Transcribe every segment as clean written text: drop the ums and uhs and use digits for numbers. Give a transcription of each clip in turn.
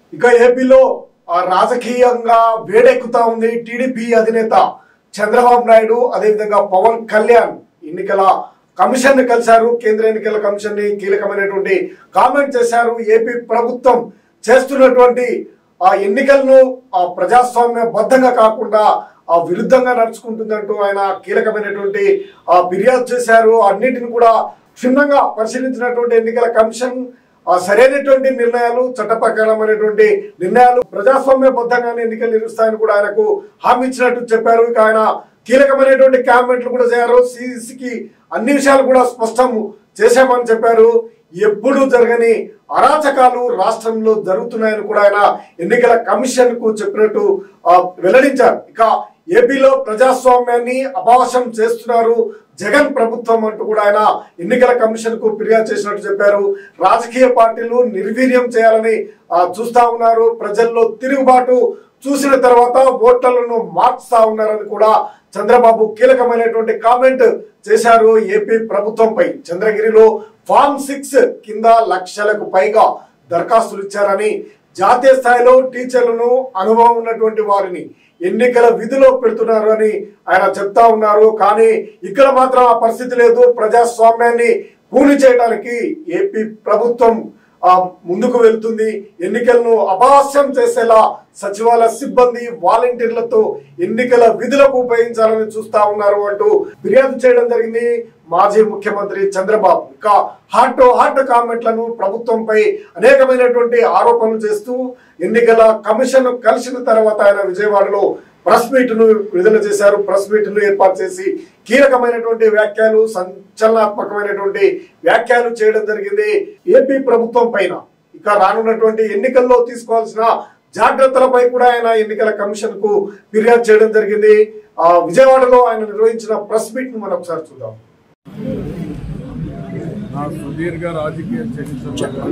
ఇక ఏపీలో రాజకీయంగా వేడెక్కుతా ఉంది. టీడీపీ అధినేత చంద్రబాబు నాయుడు అదేవిధంగా పవన్ కళ్యాణ్ ఎన్నికల కమిషన్ ని కలిశారు. కేంద్ర ఎన్నికల కమిషన్ ని కీలకమైనటువంటి కామెంట్ చేశారు. ఏపీ ప్రభుత్వం చేస్తున్నటువంటి ఆ ఎన్నికలను ప్రజాస్వామ్య బద్ధంగా కాకుండా విరుద్ధంగా నడుచుకుంటుందంటూ ఆయన కీలకమైనటువంటి ఫిర్యాదు చేశారు. అన్నిటిని కూడా క్షుణ్ణంగా పరిశీలించినటువంటి ఎన్నికల కమిషన్ సరైనటువంటి నిర్ణయాలు, చట్టప్రకారమైనటువంటి నిర్ణయాలు ప్రజాస్వామ్య బద్ధంగానే ఎన్నికలు నిర్వహిస్తాయని కూడా ఆయనకు హామీ ఇచ్చినట్టు చెప్పారు. ఇక ఆయన కీలకమైనటువంటి కామెంట్లు కూడా చేశారు. సిసికి అన్ని విషయాలు కూడా స్పష్టం చేశామని చెప్పారు. ఎప్పుడు జరగని అరాచకాలు రాష్ట్రంలో జరుగుతున్నాయని కూడా ఆయన ఎన్నికల కమిషన్ కు చెప్పినట్టు వెల్లడించారు. ఇక ఏపీలో ప్రజాస్వామ్యాన్ని అపహాస్యం చేస్తున్నారు జగన్ ప్రభుత్వం అంటూ కూడా ఆయన ఎన్నికల కమిషన్ కు ఫిర్యాదు చేసినట్టు చెప్పారు. రాజకీయ పార్టీలు నిర్వీర్యం చేయాలని చూస్తా ఉన్నారు. ప్రజల్లో తిరుగుబాటు చూసిన తర్వాత ఓట్లను మార్చుతా ఉన్నారని కూడా చంద్రబాబు కీలకమైనటువంటి కామెంట్ చేశారు. ఏపీ ప్రభుత్వంపై చంద్రగిరిలో ఫార్మ్ 6 కింద లక్షలకు పైగా దరఖాస్తులు ఇచ్చారని, జాతీయ స్థాయిలో టీచర్లను అనుభవం ఉన్నటువంటి వారిని ఎన్నికల విధిలో పెడుతున్నారు అని ఆయన చెప్తా ఉన్నారు. కానీ ఇక్కడ మాత్రం ఆ పరిస్థితి లేదు. ప్రజాస్వామ్యాన్ని కూని చేయడానికి ఏపీ ప్రభుత్వం ముందుకు వెళ్తుంది. ఎన్నికలను అపహాస్యం చేసేలా సచివాలయ సిబ్బంది, వాలంటీర్లతో ఎన్నికల విధులకు ఉపయోగించాలని చూస్తా ఉన్నారు అంటూ ఫిర్యాదు చేయడం జరిగింది మాజీ ముఖ్యమంత్రి చంద్రబాబు. ఇక హాట్ కామెంట్లను ప్రభుత్వంపై అనేకమైనటువంటి ఆరోపణలు చేస్తూ ఎన్నికల కమిషన్ కలిసిన తర్వాత ఆయన విజయవాడలో ప్రెస్ మీట్ ను విడుదల చేశారు. ప్రెస్ మీట్ ను ఏర్పాటు చేసి కీలకమైనటువంటి వ్యాఖ్యలు, సంచలనాత్మకమైనటువంటి వ్యాఖ్యలు చేయడం జరిగింది ఏపీ ప్రభుత్వం పైన. ఇక రానున్నటువంటి ఎన్నికల్లో తీసుకోవాల్సిన జాగ్రత్తలపై కూడా ఆయన ఎన్నికల కమిషన్ కు ఫిర్యాదు చేయడం జరిగింది. విజయవాడలో ఆయన నిర్వహించిన ప్రెస్ మీట్ ను మనం ఒకసారి చూద్దాం. నా సుదీర్ఘ రాజకీయ చరిత్రలో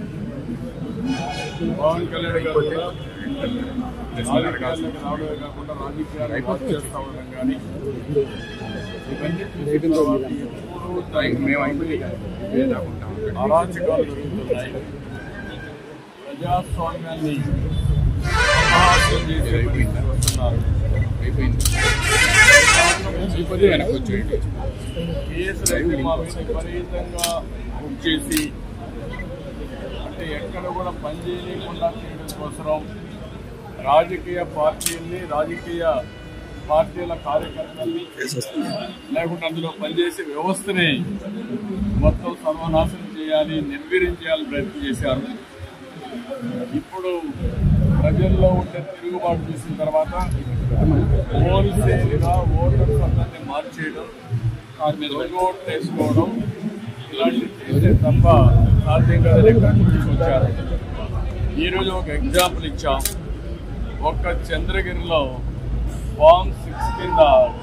పవన్ కళ్యాణ్ గారు రావడమే కాకుండా రాజకీయాలు చేస్తా ఉండడం కానీ అరాచకాలు జరుగుతున్నాయి. ప్రజాస్వామ్యాన్ని వస్తున్నారు. కేసులు మా మీద విపరీతంగా బుక్ చేసి అంటే ఎక్కడ కూడా పనిచేయకుండా చేయడం కోసం రాజకీయ పార్టీల్ని, రాజకీయ పార్టీల కార్యకర్తల్ని లేకుంటే అందులో పనిచేసే వ్యవస్థని మొత్తం సర్వనాశనం చేయాలి, నిర్వీర్యం చేయాలని ప్రయత్నం చేశారు. ఇప్పుడు ప్రజల్లో ఉండే తిరుగుబాటు చేసిన తర్వాత హోల్సేల్గా ఓటర్స్ అందరినీ మార్చేయడం, ఓట్లు వేసుకోవడం ఇలాంటివి చేసే తప్ప సాధ్యం కాదని తీసుకొచ్చారు. ఈరోజు ఒక ఎగ్జాంపుల్ ఇచ్చాం. ఒక్క చంద్రగిరిలో ఫార్మ్ 6 కింద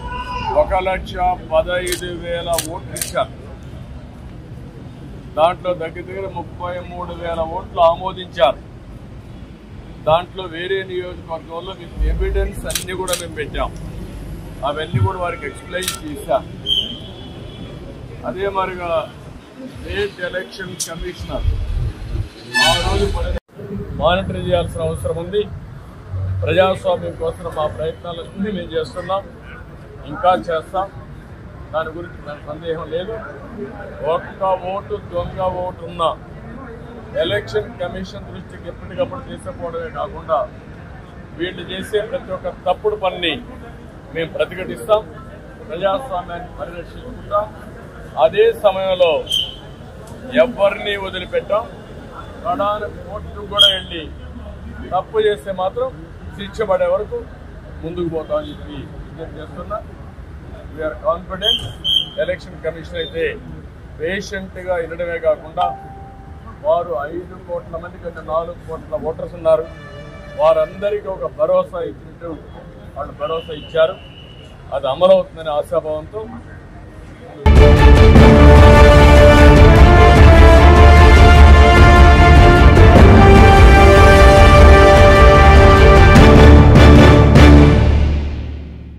1,15,000 ఓట్లు ఇచ్చారు. దాంట్లో దగ్గర 33,000 ఓట్లు ఆమోదించారు. దాంట్లో వేరే నియోజకవర్గంలో మీకు ఎవిడెన్స్ అన్ని కూడా మేము పెట్టాం. అవన్నీ కూడా వారికి ఎక్స్ప్లెయిన్ చేశాం. అదే మరిగా స్టేట్ ఎలక్షన్ కమిషనర్ ఆ రోజు మానిటర్ చేయాల్సిన అవసరం ఉంది. ప్రజాస్వామ్యం కోసం మా ప్రయత్నాలన్నీ మేము చేస్తున్నాం, ఇంకా చేస్తాం. దాని గురించి నాకు సందేహం లేదు. ఒక్క ఓటు దొంగ ఓటు ఉన్న ఎలక్షన్ కమిషన్ దృష్టికి ఎప్పటికప్పుడు తీసుకుపోవడమే కాకుండా వీళ్ళు చేసే ప్రతి ఒక్క తప్పుడు పనిని మేము ప్రతిఘటిస్తాం, ప్రజాస్వామ్యాన్ని పరిరక్షించుకుంటాం. అదే సమయంలో ఎవరిని వదిలిపెట్టాం. ప్రధాన కోర్టుకు కూడా వెళ్ళి తప్పు చేస్తే మాత్రం శిక్ష పడే వరకు ముందుకు పోతామని చెప్పి విజ్ఞప్తి చేస్తున్నా. We are confident. ఎలక్షన్ కమిషన్ అయితే పేషెంట్గా వినడమే కాకుండా వారు 5 కోట్ల మంది కంటే 4 కోట్ల ఓటర్స్ ఉన్నారు. వారందరికీ ఒక భరోసా ఇచ్చినట్టు వాళ్ళు భరోసా ఇచ్చారు. అది అమలవుతుందనే ఆశాభావంతో